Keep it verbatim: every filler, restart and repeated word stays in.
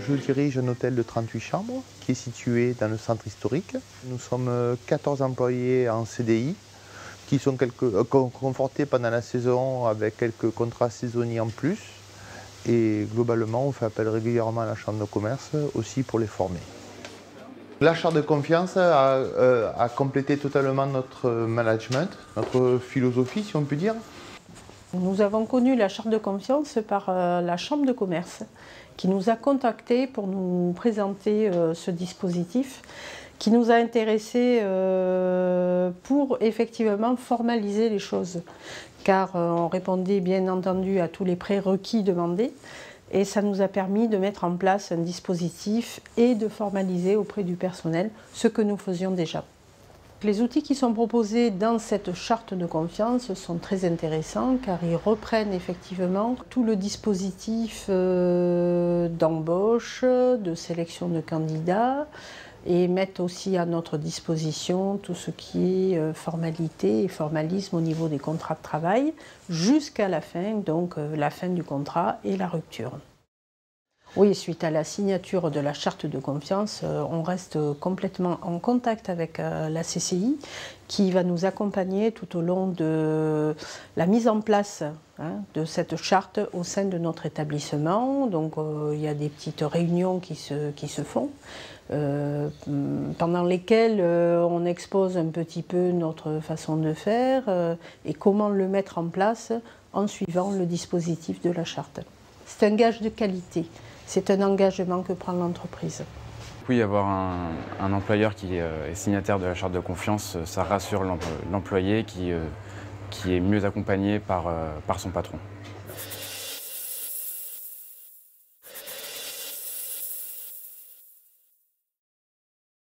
Je dirige un hôtel de trente-huit chambres qui est situé dans le centre historique. Nous sommes quatorze employés en C D I qui sont quelques, euh, confortés pendant la saison avec quelques contrats saisonniers en plus. Et globalement, on fait appel régulièrement à la chambre de commerce aussi pour les former. La charte de confiance a, euh, a complété totalement notre management, notre philosophie, si on peut dire. Nous avons connu la charte de confiance par euh, la chambre de commerce qui nous a contactés pour nous présenter euh, ce dispositif qui nous a intéressés euh, pour effectivement formaliser les choses, car euh, on répondait bien entendu à tous les prérequis demandés et ça nous a permis de mettre en place un dispositif et de formaliser auprès du personnel ce que nous faisions déjà. Les outils qui sont proposés dans cette charte de confiance sont très intéressants car ils reprennent effectivement tout le dispositif euh, d'embauche, de sélection de candidats et mettent aussi à notre disposition tout ce qui est euh, formalité et formalisme au niveau des contrats de travail jusqu'à la fin, donc euh, la fin du contrat et la rupture. Oui, suite à la signature de la charte de confiance, euh, on reste complètement en contact avec euh, la C C I qui va nous accompagner tout au long de la mise en place hein, de cette charte au sein de notre établissement. Donc euh, il y a des petites réunions qui se, qui se font, euh, pendant lesquelles euh, on expose un petit peu notre façon de faire euh, et comment le mettre en place en suivant le dispositif de la charte. C'est un gage de qualité. C'est un engagement que prend l'entreprise. Oui, avoir un, un employeur qui est signataire de la charte de confiance, ça rassure l'employé qui, qui est mieux accompagné par, par son patron.